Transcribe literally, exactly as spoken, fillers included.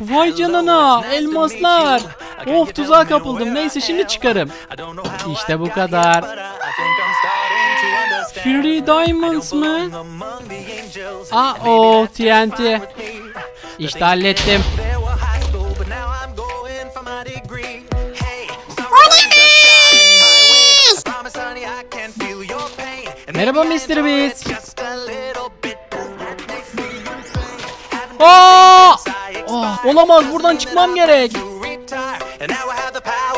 Vay canına, elmaslar. Of, tuzağa kapıldım. Neyse, şimdi çıkarım. İşte bu kadar. Fury Diamonds mı? Aa, o T N T. İşte hallettim. Merhaba mister Beast. Aa! Oh, olamaz, buradan çıkmam gerek.